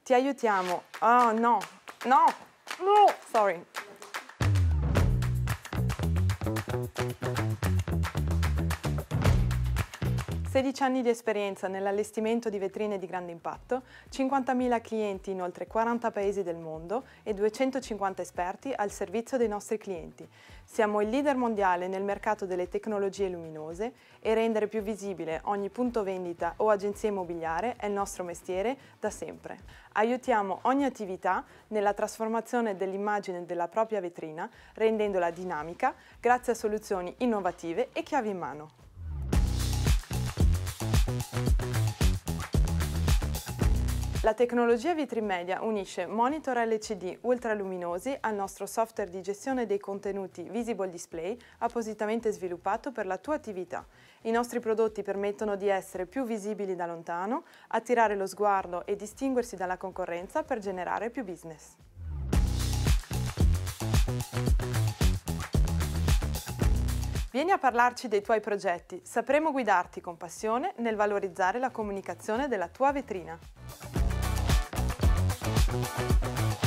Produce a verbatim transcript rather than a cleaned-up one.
Ti aiutiamo. Oh no, no, no, sorry. sedici anni di esperienza nell'allestimento di vetrine di grande impatto, cinquantamila clienti in oltre quaranta paesi del mondo e duecentocinquanta esperti al servizio dei nostri clienti. Siamo il leader mondiale nel mercato delle tecnologie luminose e rendere più visibile ogni punto vendita o agenzia immobiliare è il nostro mestiere da sempre. Aiutiamo ogni attività nella trasformazione dell'immagine della propria vetrina, rendendola dinamica grazie a soluzioni innovative e chiavi in mano. La tecnologia Vitrimedia unisce monitor L C D ultraluminosi al nostro software di gestione dei contenuti Visible Display appositamente sviluppato per la tua attività. I nostri prodotti permettono di essere più visibili da lontano, attirare lo sguardo e distinguersi dalla concorrenza per generare più business. Vieni a parlarci dei tuoi progetti, sapremo guidarti con passione nel valorizzare la comunicazione della tua vetrina.